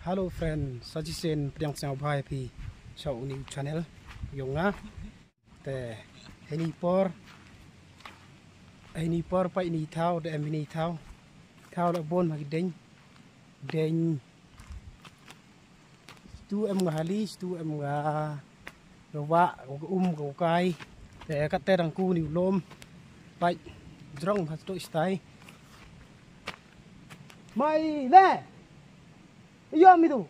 Hello friend, sajisen priang sang bhai phi sau new channel yonga te heni por pai ni thao de em ni thao la bon ma den tu em ngali tu em nga wa ko kai te ka te dang ku ni lom pai drong ha to stai mai le yo mi tu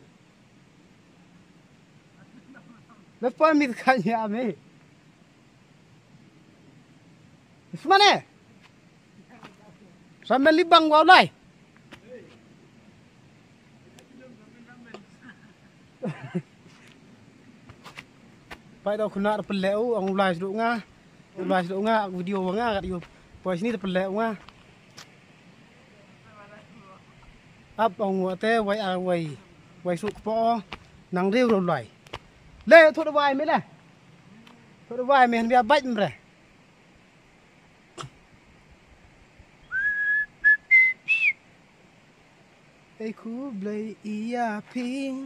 lepas mi kanya me mana sampai libang gua lai pai đâu khuna peleu ang lai du nga video nga kat yo poi sini peleu nga ap ông te quay sụp po nắng rêu rồi loài lê thôi vai mấy này thôi vai mình bia bách rồi ai khu play ia ping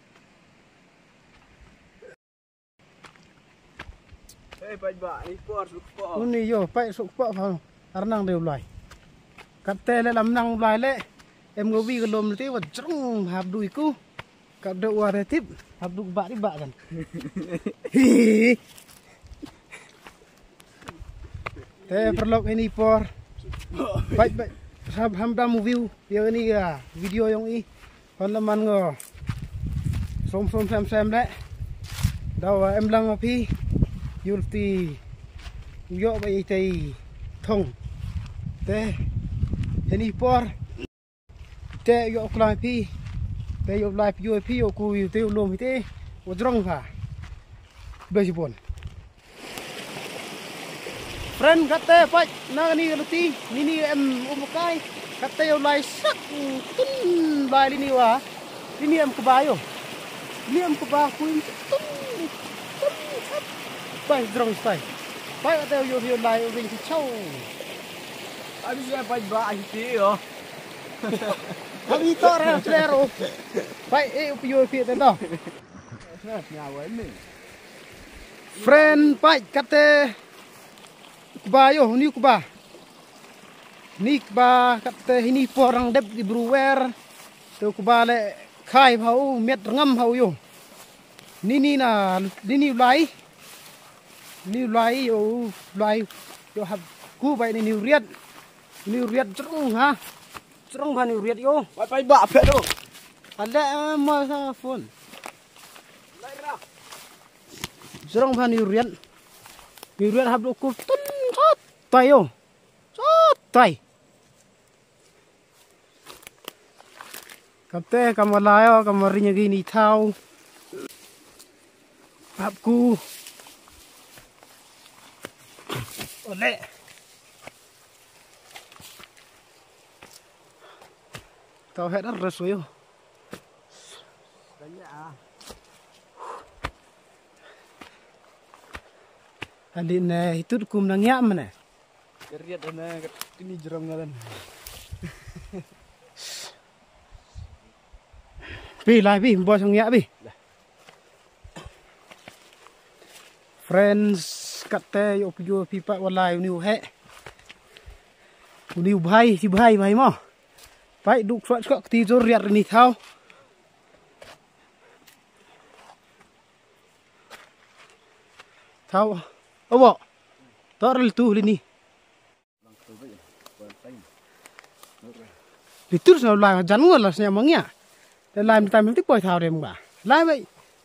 Hey, baj ba ni por sụp po ini yo pai sụp po vào nắng rêu loài cắt tê lên làm nắng loài lệ em ngồi vi cái lồm tí và trong hạp đùi cu cặp đậu vào tiếp hạp đục bạ đi bạ gần thế perlok ini por baik ham view dia ini video yang ini kon laman ngo som xem đấy đâu em lang mà phi yulti yo bay tay thong thế ini por te yo klai pi te yo lai pi yo pi yo ku te yo lom te wo drong ha bejibon friend kate pai na ni luti ni em umukai kate yo lai sak tun lai ni wa ni em kubayo ni em kuba ku tun pai drong pai kate yo lai wing ti chau habis ya baj ba ti yo Kami to ra flero. Pai upio pi ten to. Nhà với mình. Friend pai kate kuba yo ni kuba. Ni kuba kate hini porang dep di brewer. To kuba le khai phau met ngam phau yo. Ni lai. Ni lai yo hab ku bai ni riat. Ni riat trung ha. Serong kan uriat yo. Baj ba phe do. Ada mau sa phone. Lai ra. Serong kan uriat. Uriat hab ku tun sot tai yo. Sot tai. Kapte kamalayo kamarinya gini thau. Hab ku. Ole. Tao hết đất rồi yo. Alin itu kum nang yam ne. Keriat ana ini jerong ngalan. Pi lai pi bo sang ya pi. Friends kate yo pi pa walai niu he. Niu bhai mo. Pai duk suat kok ti jor riat ni thau. Thau. Obo. Toril tu lini. Litur sa lai jan ngol la nya mangya. Te lai mi tam ti poi thau dem ba. Lai bai.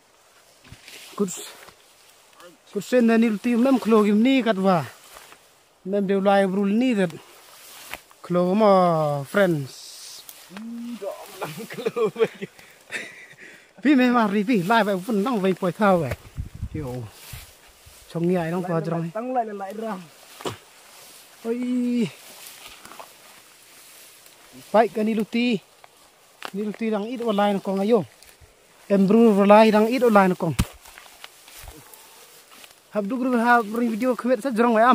Kut sen ni ti mem khlo gim ni kat wa. Mem de lai brul ni dat. Khlo mo friends. Pi me mari pi lai vai pun nang vai poi thau vai yo chong nhai nang pa jrong Tăng lại ra. oi pai kani luti dang it online ko ngayo embru lai dang it online ko hab du gru ha video khwet sa jrong vai am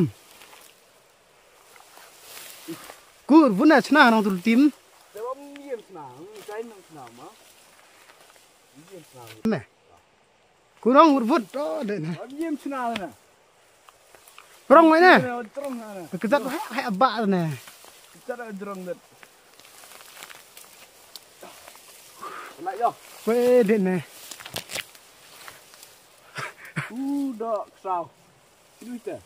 kur buna chna nang tul tim Nếu ông nghiêm nào, cái nào mà Nè. Cú nong vụt đó để nè. Diam senal nè. Rong vậy nè. Terong nè. Cái tát hay bạ rồi nè. Kita ada terong nè. Lại vô. Quê để nè. Udah sao. Itu itu.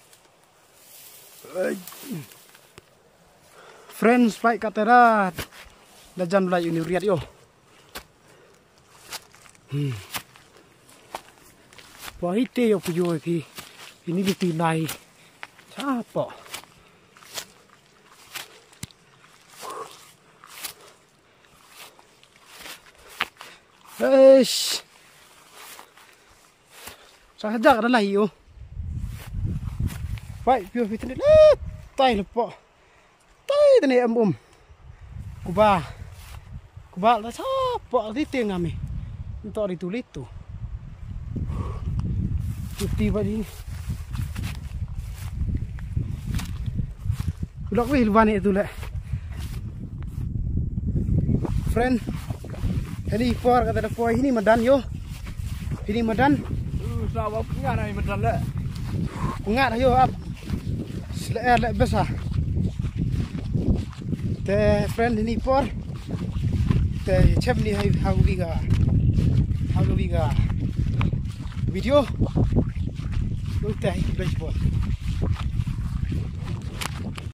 Friends baik katera. Dajan mulai ini riat yo. Wah hite yo puyo ki. Ini ditilai. Siapa? Eish. Sajak dah lah yo. Baik pio fitin le. Tai lepo. Tai tani Kuba. Kuba lah siapa di tengah mi. Untuk ditulis tu. Cuti balik ni. Udah weh luar ni tu le. Friend. Ini for kata ada for ini madan yo. Ini madan. Sao punya nai medan le. Pengat yo ap. Selaer le besar. Te friend ini for. Te chem ni hagu viga. Video. Lu te hai belajar.